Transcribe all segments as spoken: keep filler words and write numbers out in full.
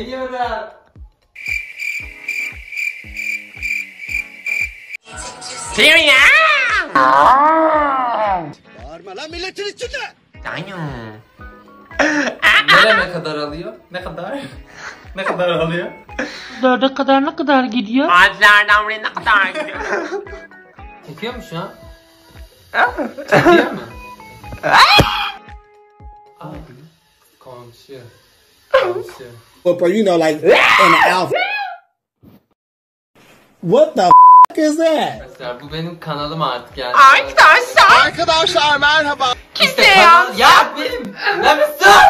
Geliyorum. Siriya! Bağırma lan milletin içinde! Tanyo. Nereye kadar alıyor? Ne kadar? Ne kadar alıyor? Dörde kadar ne kadar gidiyor? Ağaçlardan buraya ne kadar gidiyor? Çekiyor mu şu an? Çekiyor mu? Aa, komşu. Komşu. But you know like in the alpha. What the f is that? Arkadaşlar bu benim kanalım artık yani. Arkadaşlar. Arkadaşlar merhaba. Kimse İşte ya. kanal- Ya benim. Lan bir sus.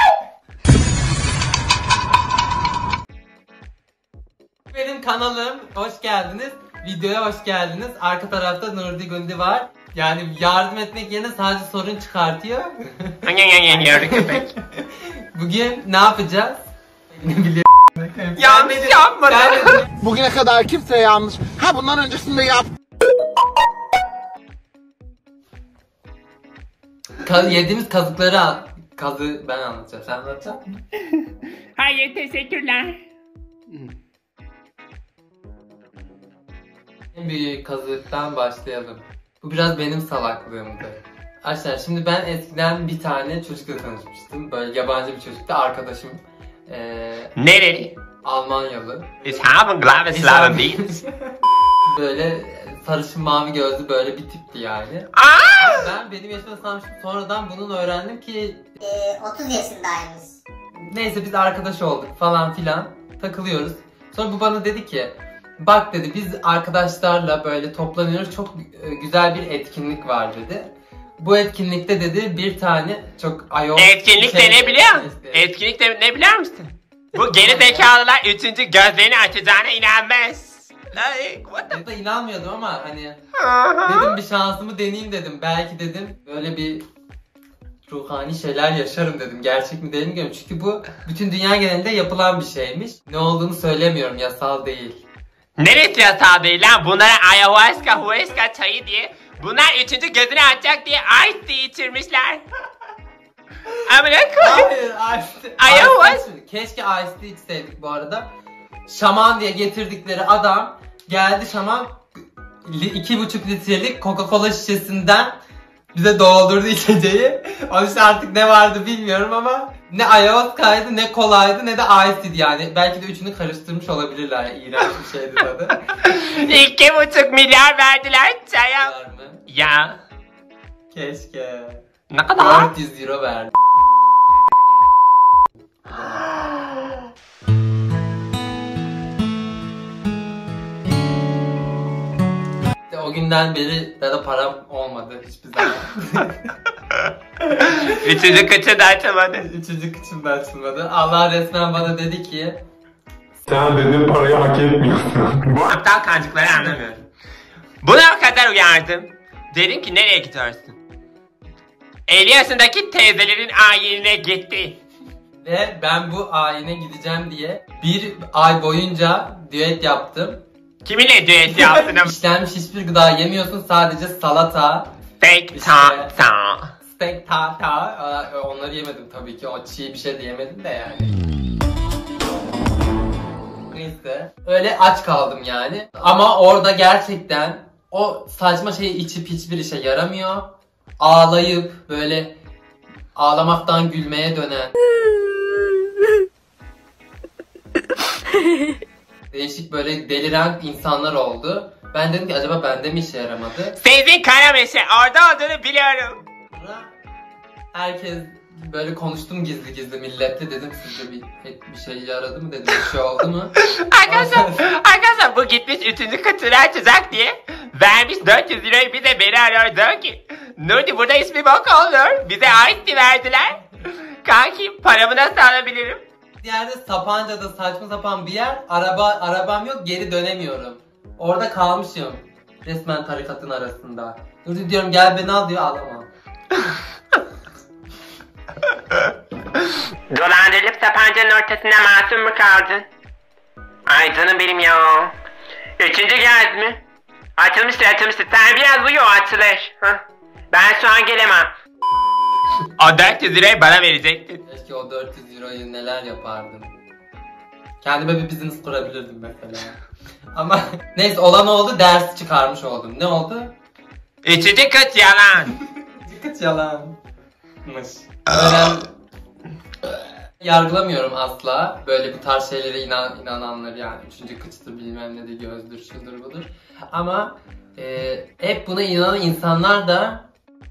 Benim kanalım. Hoş geldiniz. Videoya hoş geldiniz. Arka tarafta Nurdi Gundi var. Yani yardım etmek yerine sadece sorun çıkartıyor. Yürü köpek. Bugün ne yapacağız? Ne biliyorum. Yanlış yapmadım. Bugüne kadar kimse yanlış. Ha bundan öncesinde yap. Kaz yediğimiz kazıkları al. Kazı ben anlatacağım. Sen anlatacak mısın? Hayır teşekkürler. En büyük kazıktan başlayalım. Bu biraz benim salaklığımdı. Arkadaşlar şimdi ben eskiden bir tane çocukla tanışmıştım. Böyle yabancı bir çocuktu. Arkadaşım ee, Nereli? Almanyalı. Biz haben glaube Slaven Beans. Böyle sarışın mavi gözlü böyle bir tipti yani. Aa! Ben benim yaşımda sanmıştım. Sonradan bunun öğrendim ki Ee, otuz yaşındaymış. neyse biz arkadaş olduk falan filan. Takılıyoruz. Sonra bu bana dedi ki bak dedi biz arkadaşlarla böyle toplanıyoruz. Çok e, güzel bir etkinlik var dedi. Bu etkinlikte dedi bir tane çok ayol... Etkinlik de şey- ne biliyor musun? işte- Etkinlik de ne biliyor musun? Bu geri zekalılar üçüncü gözlerini açacağına inanmaz. Like what the... Ben de inanmıyordum ama hani dedim bir şansımı deneyeyim dedim. Belki dedim böyle bir ruhani şeyler yaşarım dedim. Gerçek mi değil mi bilmiyorum. Çünkü bu bütün dünya genelinde yapılan bir şeymiş. Ne olduğunu söylemiyorum, yasal değil. Neresi yasal değil lan? Bunlara ayahuasca, huasca çayı diye bunlar üçüncü gözünü açacak diye ice tea içirmişler. Amına koyayım. Hayır, Ice Ayahuasca. Ice tea. Keşke Ice tea içseydik bu arada. Şaman diye getirdikleri adam geldi, şaman iki buçuk litrelik Coca-Cola şişesinden bize doldurdu içeceği. O işte artık ne vardı bilmiyorum ama ne ayahuasca'ydı, ne kolaydı, ne de ice tea yani. Belki de üçünü karıştırmış olabilirler. İğrenç bir şeydi tadı. İki buçuk milyar verdiler çaya. Var mı? Ya. Keşke. Ne kadar? dört yüz euro verdi. İşte o günden beri daha param olmadı hiçbir zaman. Üçüncü kıçı da açamadı. Üçüncü kıçım da açılmadı. Allah resmen bana dedi ki Sen dediğin parayı hak etmiyorsun. Bu aptal kancıkları anlamıyorum. Buna o kadar uyardım. Dedim ki nereye gidiyorsun? elli yaşındaki teyzelerin ayinine gitti. ve ben bu ayine gideceğim diye bir ay boyunca düet yaptım. Kiminle düet yaptın ama? İşlenmiş hiçbir gıda yemiyorsun, sadece salata, Steak ta ta. steak, ta ta. Aa, onları yemedim tabii ki, o çiğ bir şey de yemedim de yani. Neyse öyle aç kaldım yani. Ama orada gerçekten o saçma şeyi içip hiçbir işe yaramıyor. Ağlayıp böyle ağlamaktan gülmeye dönen değişik böyle deliren insanlar oldu. Ben dedim ki acaba bende mi işe yaramadı? Sizin Karameşe orada olduğunu biliyorum. Sonra herkes böyle konuştum gizli gizli milletle, dedim sizce bir, bir şey yaradı mı dedim, bir şey oldu mu? Arkadaşlar, arkadaşlar bu gitmiş üçüncü katını açacak diye vermiş dört yüz lirayı, bize beni arıyor diyor ki Nurdi burada hiçbir bok olur, bize ice verdiler. Kanki paramı nasıl alabilirim? Bir yerde Sapanca'da saçma sapan bir yer, araba arabam yok, geri dönemiyorum. Orada kalmışım resmen tarikatın arasında. Nurdi diyorum gel beni al diyor, alamam. Dolandırılıp Sapanca'nın ortasında masum mu kaldın? Ay canım benim ya. Üçüncü gaz mı? Açılmıştır açılmıştır. Sen biraz uyu, açılır. Hah. Ben şu an gelemem. O dört yüz lirayı bana verecektin. Keşke o dört yüz euroyu neler yapardım. Kendime bir business kurabilirdim mesela. Ama neyse olan oldu, ders çıkarmış oldum. Ne oldu? Üçüncü kız yalan. Dikkat yalanmış. Öğren... Yargılamıyorum asla. Böyle bu tarz şeylere inan, inananları yani. Üçüncü kıçtır bilmem ne de gözdür şudur budur. Ama e, hep buna inanan insanlar da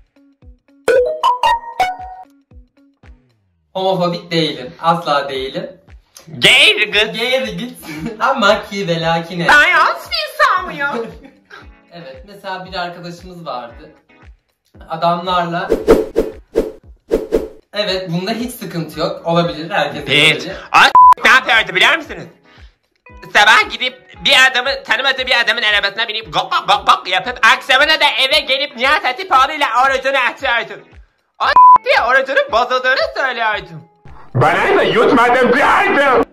homofobik değilim. Asla değilim. Gay kız. Geri git. Ama ki ve lakine. Ben asla ya. Evet, mesela bir arkadaşımız vardı. Adamlarla evet, bunda hiç sıkıntı yok. Olabilir, herkes Evet. olabilir. As ne yapıyordu biliyor musunuz? Sabah gidip bir adamı, tanımadığı bir adamın arabasına binip gok gok gok gok yapıp akşamına da eve gelip Nihat Hatipoğlu ile orucunu açıyordu. O diye orucunun bozulduğunu söylüyordu. Bana da yutmadım diyordum.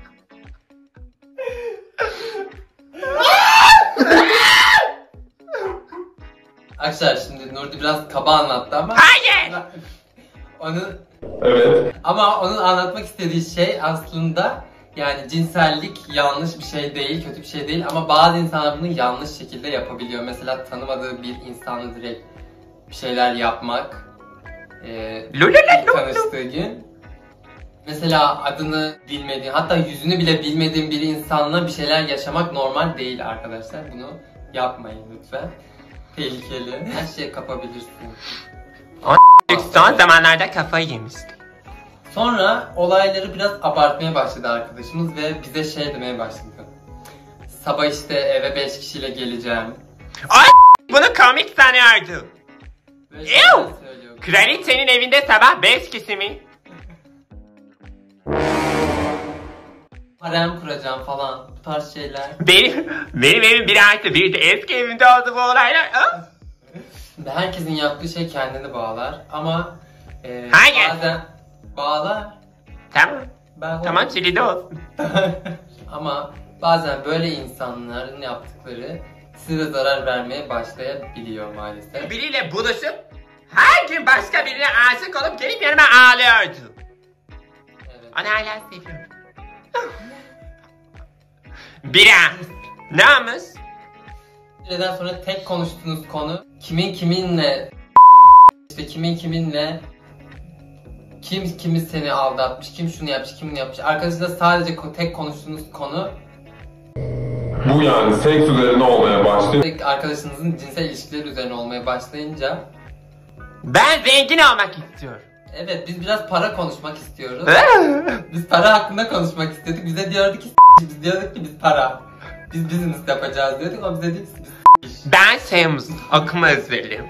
Arkadaşlar şimdi Nurdi biraz kaba anlattı ama Hayır! onu Evet. ama onun anlatmak istediği şey aslında yani cinsellik yanlış bir şey değil, kötü bir şey değil ama bazı insanlar bunu yanlış şekilde yapabiliyor. Mesela tanımadığı bir insanla direkt bir şeyler yapmak. Ee, ilk tanıştığı gün. Mesela adını bilmediğin, hatta yüzünü bile bilmediğin bir insanla bir şeyler yaşamak normal değil arkadaşlar. Bunu yapmayın lütfen. Tehlikeli. Her şeyi kapabilirsin. Son zamanlarda kafayı yemişti. Sonra olayları biraz abartmaya başladı arkadaşımız ve bize şey demeye başladı. Sabah işte eve beş kişiyle geleceğim. Ay bunu komik sanıyordu. Böyle şeyler söylüyor. Kraliçenin evinde sabah beş kişi mi? Harem kuracağım falan, bu tarz şeyler. Benim, benim evim bir artı bir de eski evimde oldu bu olaylar. Ha? Herkesin yaptığı şey kendini bağlar ama e, Hayır. bazen bağlar. Tamam. Ben Tamam çilide olsun. Ama bazen böyle insanların yaptıkları size zarar vermeye başlayabiliyor maalesef. Biriyle buluşup her gün başka birine aşık olup gelip yanıma ağlıyordu. Evet. Onu hala seviyorum. Bira. Namus. Bir süreden sonra tek konuştuğunuz konu kimin kiminle işte kimin kiminle kim kimi seni aldatmış, kim şunu yapmış, kim bunu yapmış. Arkadaşlar sadece ko- tek konuştuğunuz konu Bu yani seks üzerine olmaya başlıyor. arkadaşınızın cinsel ilişkileri üzerine olmaya başlayınca Ben zengin olmak istiyorum. evet biz biraz para konuşmak istiyoruz. Biz para hakkında konuşmak istedik. Bize diyordu ki biz diyorduk ki biz para. Biz business yapacağız diyorduk ama bize dedik ki biz Ben Semus okuma özlerim.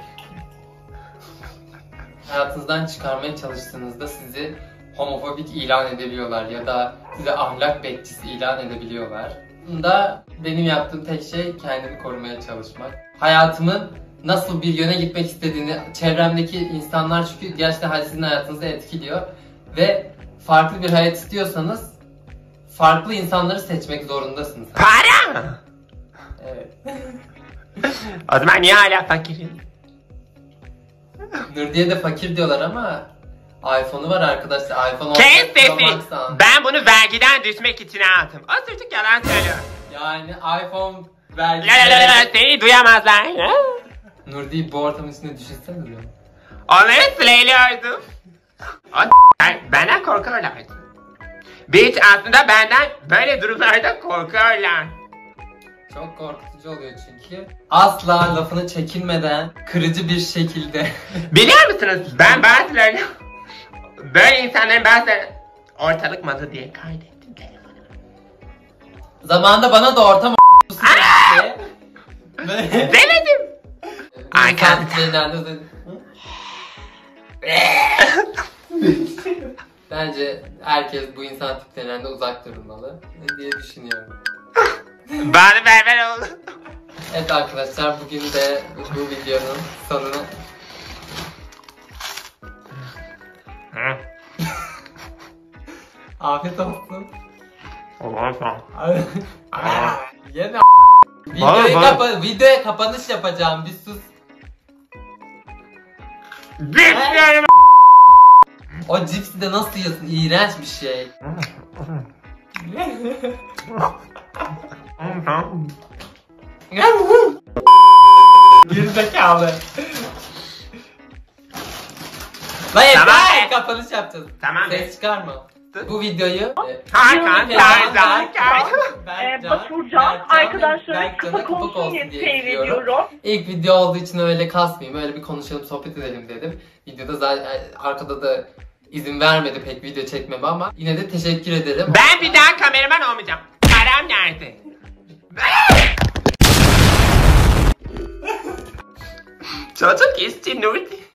hayatınızdan çıkarmaya çalıştığınızda sizi homofobik ilan edebiliyorlar ya da size ahlak bekçisi ilan edebiliyorlar. Bunda benim yaptığım tek şey kendimi korumaya çalışmak. Hayatımın nasıl bir yöne gitmek istediğini çevremdeki insanlar çünkü gerçekten sizin hayatınızı etkiliyor ve farklı bir hayat istiyorsanız farklı insanları seçmek zorundasınız. Para! Evet. O zaman niye hala fakirim? Nurdiye de fakir diyorlar ama iPhone'u var arkadaşlar. iPhone Kes on Pro sesi! Max almış. Ben bunu vergiden düşmek için aldım. O çocuk yalan söylüyor. Yani iPhone La la la la vergileri... seni duyamazlar. Nurdi'yi bu ortamın içinde düşünsene diyor. Onları söylüyordum. O benden korkuyorlardı. Bitch aslında benden böyle durumlarda korkuyorlar. Çok korkutucu oluyor çünkü. Asla lafını çekinmeden, kırıcı bir şekilde. Biliyor musunuz ben bazılarını böyle insanların bazılarını ortalık malı diye kaydettim telefonuma. Zamanında bana da ortam diye. Demedim. Arkadaşlar. Bence herkes bu insan tiplerinden de uzak durmalı diye düşünüyorum. Bana berber oldu. Evet arkadaşlar bugün de bu videonun sonuna afiyet olsun. Yeme videoyu Bana, kapa videoya kapanış yapacağım bir sus. Bilmiyorum. O cipsi de nasıl yiyorsun? İğrenç bir şey. Gerizekalı. Lan yeter, Tamam. kapanış yapacağız. Tamam. Ses çıkarma. Bu videoyu e, Hakan, Tarzan, Berkcan, Ee, Baturcan Berkcan'a arkadaşlara kapak kapak olsun olsun diye diye seyrediyorum. istiyorum. İlk video olduğu için öyle kasmayayım, öyle bir konuşalım, sohbet edelim dedim. Videoda zaten arkada da izin vermedi pek video çekmeme ama yine de teşekkür ederim. Ben bir daha kameraman olmayacağım. Param nerede? Çocuk isti Nurdi.